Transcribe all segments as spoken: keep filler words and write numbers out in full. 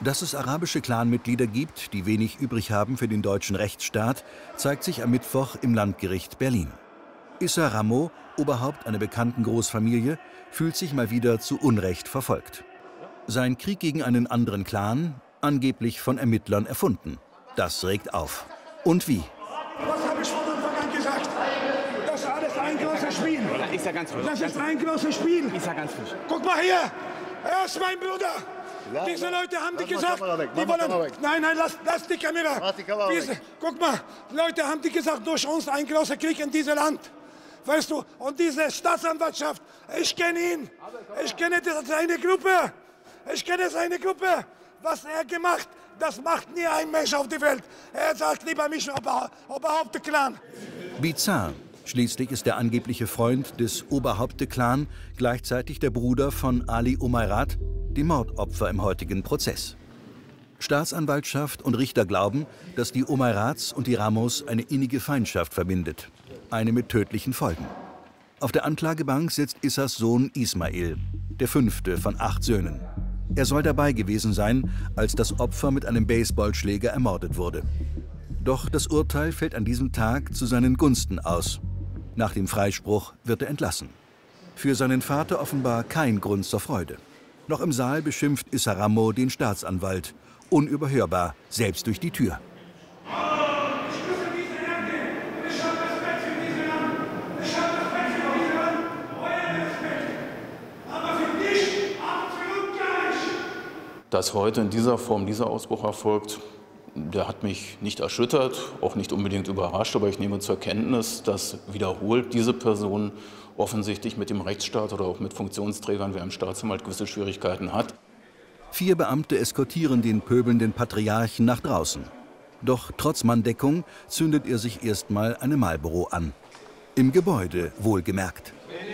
Dass es arabische Clanmitglieder gibt, die wenig übrig haben für den deutschen Rechtsstaat, zeigt sich am Mittwoch im Landgericht Berlin. Issa Ramo, Oberhaupt einer bekannten Großfamilie, fühlt sich mal wieder zu Unrecht verfolgt. Sein Krieg gegen einen anderen Clan, angeblich von Ermittlern erfunden. Das regt auf. Und wie? Was habe ich von Anfang an gesagt? Das ist alles ein großes Spiel. Ich sag ganz frisch. Das ist ein großes Spiel. Ich sag ganz frisch. Guck mal hier. Er ist mein Bruder. Ja, diese Leute haben die gesagt, die wollen... Nein, nein, lass, lass die Kamera. Lass die Kamera Diese, guck mal, Leute haben die gesagt, durch uns ein großer Krieg in diesem Land. Weißt du, und diese Staatsanwaltschaft, ich kenne ihn. Ich kenne seine Gruppe. Ich kenne seine Gruppe. Was er gemacht, das macht nie ein Mensch auf der Welt. Er sagt lieber mich, Oberhaupte-Clan. Bizarr. Schließlich ist der angebliche Freund des Oberhaupte-Clan gleichzeitig der Bruder von Ali Umayrat, dem Mordopfer im heutigen Prozess. Staatsanwaltschaft und Richter glauben, dass die Umayrats und die Ramos eine innige Feindschaft verbindet. Eine mit tödlichen Folgen. Auf der Anklagebank sitzt Issas Sohn Ismail, der fünfte von acht Söhnen. Er soll dabei gewesen sein, als das Opfer mit einem Baseballschläger ermordet wurde. Doch das Urteil fällt an diesem Tag zu seinen Gunsten aus. Nach dem Freispruch wird er entlassen. Für seinen Vater offenbar kein Grund zur Freude. Noch im Saal beschimpft Issa Ramo den Staatsanwalt. Unüberhörbar, selbst durch die Tür. Dass heute in dieser Form dieser Ausbruch erfolgt, der hat mich nicht erschüttert, auch nicht unbedingt überrascht, aber ich nehme zur Kenntnis, dass wiederholt diese Person offensichtlich mit dem Rechtsstaat oder auch mit Funktionsträgern wie einem Staatsanwalt gewisse Schwierigkeiten hat. Vier Beamte eskortieren den pöbelnden Patriarchen nach draußen. Doch trotz Manndeckung zündet er sich erstmal eine Marlboro an. Im Gebäude, wohlgemerkt.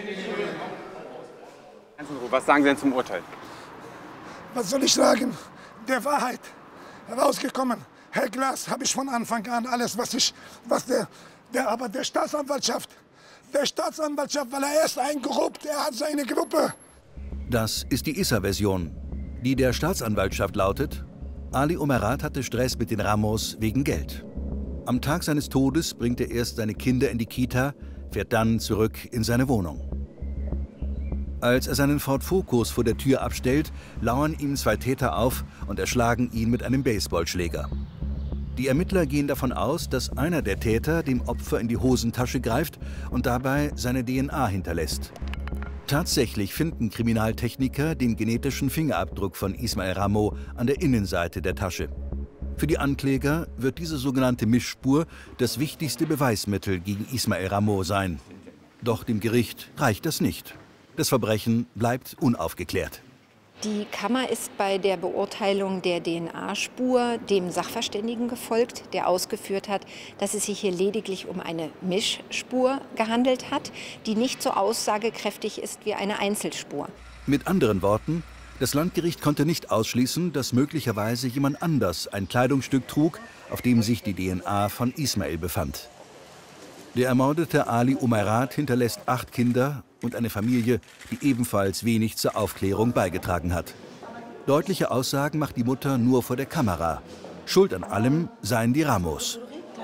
Was sagen Sie denn zum Urteil? Was soll ich sagen? Der Wahrheit rausgekommen. Herr Glas, habe ich von Anfang an alles, was ich, was der, der, aber der Staatsanwaltschaft, der Staatsanwaltschaft, weil er erst eingerobt, er hat seine Gruppe. Das ist die Issa-Version. Die der Staatsanwaltschaft lautet: Ali Umayrat hatte Stress mit den Ramos wegen Geld. Am Tag seines Todes bringt er erst seine Kinder in die Kita, fährt dann zurück in seine Wohnung. Als er seinen Ford Focus vor der Tür abstellt, lauern ihm zwei Täter auf und erschlagen ihn mit einem Baseballschläger. Die Ermittler gehen davon aus, dass einer der Täter dem Opfer in die Hosentasche greift und dabei seine D N A hinterlässt. Tatsächlich finden Kriminaltechniker den genetischen Fingerabdruck von Ismail Ramo an der Innenseite der Tasche. Für die Ankläger wird diese sogenannte Mischspur das wichtigste Beweismittel gegen Ismail Ramo sein. Doch dem Gericht reicht das nicht. Das Verbrechen bleibt unaufgeklärt. Die Kammer ist bei der Beurteilung der D N A-Spur dem Sachverständigen gefolgt, der ausgeführt hat, dass es sich hier lediglich um eine Mischspur gehandelt hat, die nicht so aussagekräftig ist wie eine Einzelspur. Mit anderen Worten, das Landgericht konnte nicht ausschließen, dass möglicherweise jemand anders ein Kleidungsstück trug, auf dem sich die D N A von Ismail befand. Der ermordete Ali Umayrat hinterlässt acht Kinder und eine Familie, die ebenfalls wenig zur Aufklärung beigetragen hat. Deutliche Aussagen macht die Mutter nur vor der Kamera. Schuld an allem seien die Ramos.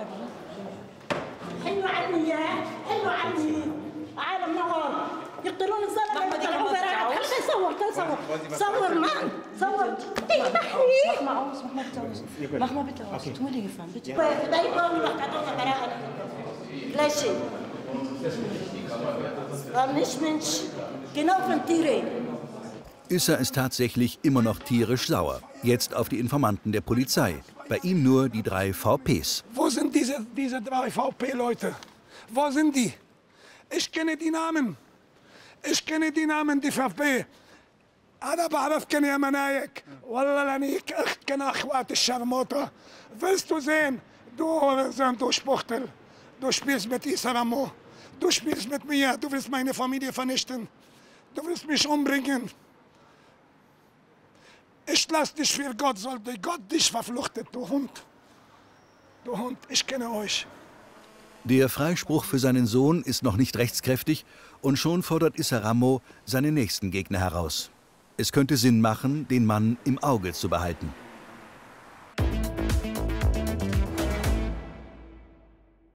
Mach mal bitte aus. Tu mir den Gefallen, bitte. Gleiche. War nicht Mensch, genau von Tiere. Issa ist tatsächlich immer noch tierisch sauer. Jetzt auf die Informanten der Polizei. Bei ihm nur die drei V Ps. Wo sind diese, diese drei V P-Leute? Wo sind die? Ich kenne die Namen. Ich kenne die Namen, die V P. أنا بعرف كان يا منايك والله لانيك أخت كان أخوات الشرموطة. Willst du sehen, du Hurensohn, du Spuchtel, du spielst mit Issa Ramo, du spielst mit mir, du willst meine Familie vernichten, du willst mich umbringen. Ich lass dich für Gott, sollte Gott dich verfluchtet, du Hund. Du Hund, ich kenne euch. Der Freispruch für seinen Sohn ist noch nicht rechtskräftig und schon fordert Issa Ramo seine nächsten Gegner heraus. Es könnte Sinn machen, den Mann im Auge zu behalten.